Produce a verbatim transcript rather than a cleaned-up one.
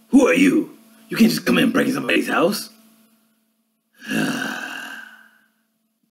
Who are you? You can't just come in and break somebody's house.